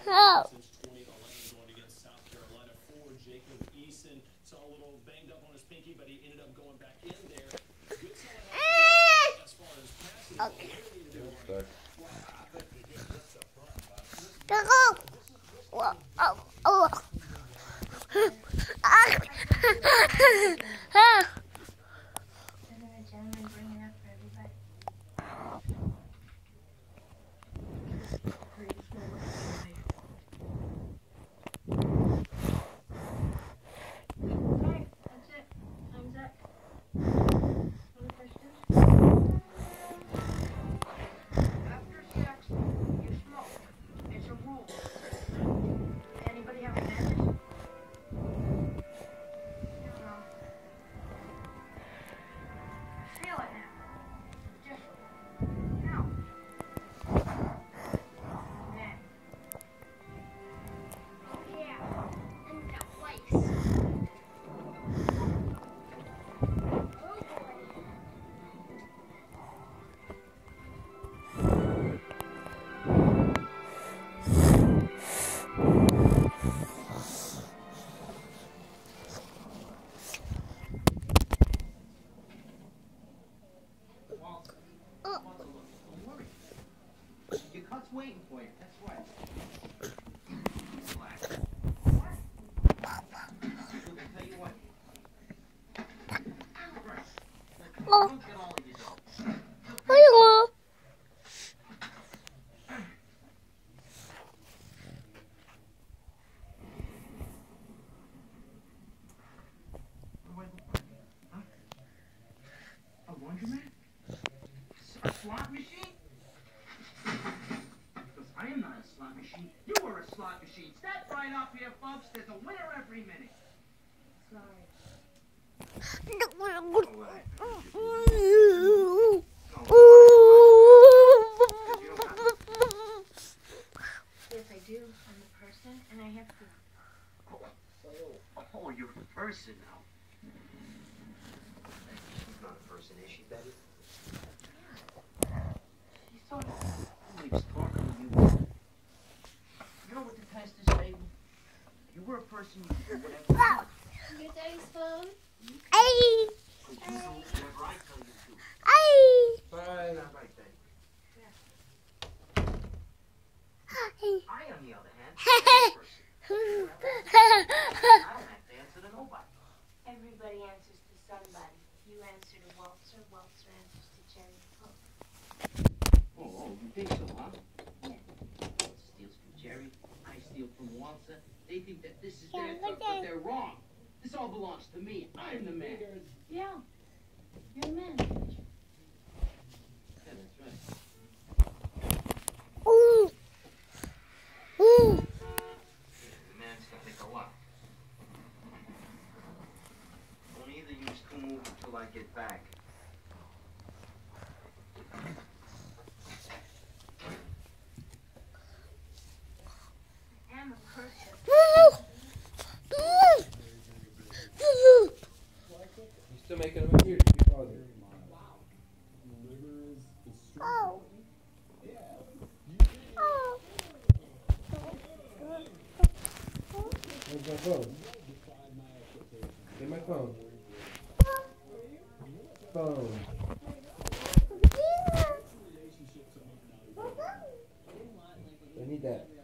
Oh. Okay. Go. Whoa. Oh. Oh. Ah. Your cut's waiting for you, that's why. Look, I'll tell you what. Oh. Don't get all of yourself. Hello. Huh? A laundromat? A slot machine? Because I am not a slot machine. You are a slot machine. Step right up here, folks. There's a winner every minute. Sorry. Yes, I do. I'm a person, and I have to. Oh, you're a person now. She's not a person, is she, Betty? She's sort of always talking to you. You know what the test is, baby? If you were a person, you could do whatever you want. Your daddy's phone? Hey. Because you do whatever I tell you to. Hey. Bye. Not right, Betty. I, on the other hand, am a person. I don't have to answer to nobody. Everybody answers to somebody. You answer to Walter. Walter answers to Jerry. Oh, you think so, huh? Yeah. Walter steals from Jerry. I steal from Walter. They think that this is Yeah, their look stuff, but at- they're wrong. This all belongs to me. I'm the man. Yeah. You're a man. Yeah, that's right. Ooh. Ooh. The man's gotta go up. Don't either use two move until I get back. I'm a person. You still making them here? Keep pausing. Oh. Oh. Where's my phone? Get my phone. Phone. I need that.